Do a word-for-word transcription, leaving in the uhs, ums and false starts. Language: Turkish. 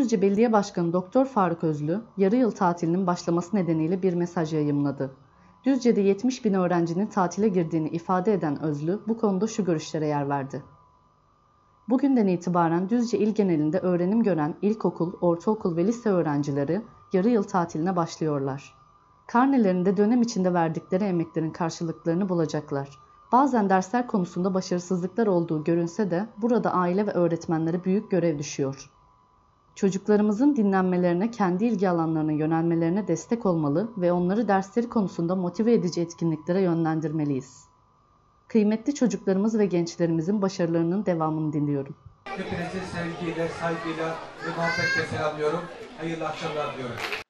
Düzce Belediye Başkanı Doktor Faruk Özlü, yarı yıl tatilinin başlaması nedeniyle bir mesaj yayımladı. Düzce'de yetmiş bin öğrencinin tatile girdiğini ifade eden Özlü, bu konuda şu görüşlere yer verdi. Bugünden itibaren Düzce il genelinde öğrenim gören ilkokul, ortaokul ve lise öğrencileri yarı yıl tatiline başlıyorlar. Karnelerinde dönem içinde verdikleri emeklerin karşılıklarını bulacaklar. Bazen dersler konusunda başarısızlıklar olduğu görünse de burada aile ve öğretmenlere büyük görev düşüyor. Çocuklarımızın dinlenmelerine, kendi ilgi alanlarına yönelmelerine destek olmalı ve onları dersleri konusunda motive edici etkinliklere yönlendirmeliyiz. Kıymetli çocuklarımız ve gençlerimizin başarılarının devamını diliyorum. Hepinizi sevgiyle, saygıyla ve muhabbetle selamlıyorum. Hayırlı akşamlar diliyorum.